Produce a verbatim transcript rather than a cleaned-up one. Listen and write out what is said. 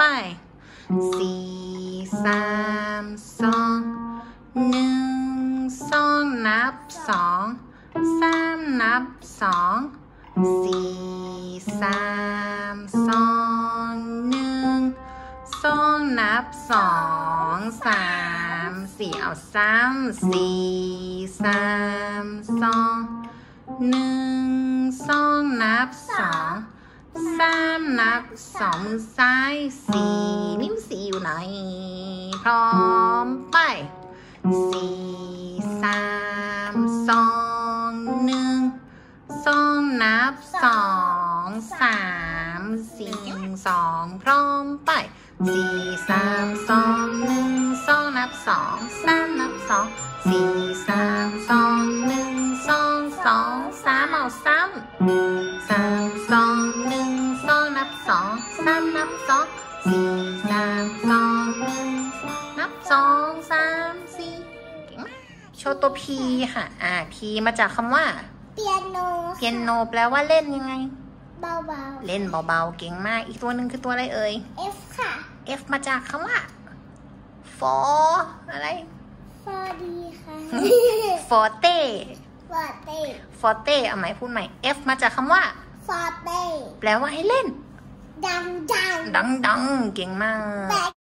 สี่สามสองหนึ่งสองนับสองสามนับสองสี่สามสองหนึ่งสองนับสองสามสี่เอาสามสี่สามสองหนึ่งสองนับสองสามนับสองมือซ้ายสี่นิ้วสี่อยู่ไหนพร้อมไปสี่สามสองหนึ่งสองนับสองสามสี่สองพร้อมไปสี่สามสองหนึ่งสองนับสองสามนับสองสี่สามสองหนึ่งสองสองสามเอาซ้ำสามสองหนึ่งสองนับสองสามนับสองสี่สามสองหนึ่งนับสองสามสี่เก่งมากโชว์ตัว P ค่ะอ่า P มาจากคำว่าเปียโนเปียโนแปลว่าเล่นยังไงเบาๆเล่นเบาๆเก่งมากอีกตัวหนึ่งคือตัวอะไรเอ่ย F ค่ะ F มาจากคำว่า for อะไร for ดีค่ะ forte forte forte เอาไหมพูดใหม่ F มาจากคำว่า forte แปลว่าให้เล่นดังดังดังๆเก่งมาก